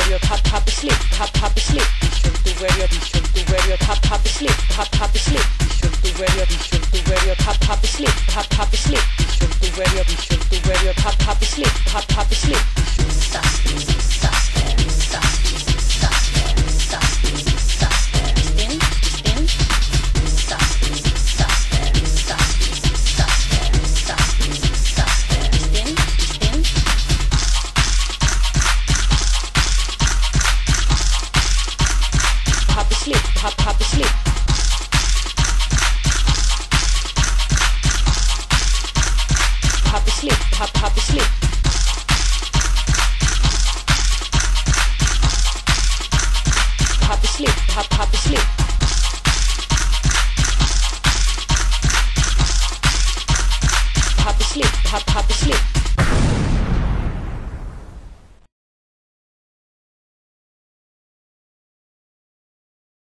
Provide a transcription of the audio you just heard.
wear your happy sleep, happy sleep. Be sure to wear your happy sleep, happy sleep. Be sure to wear your happy sleep, happy sleep. Be sure to wear your happy sleep, happy sleep. Happy sleep. Happy sleep, happy sleep. Happy sleep, happy sleep. Happy sleep, happy sleep.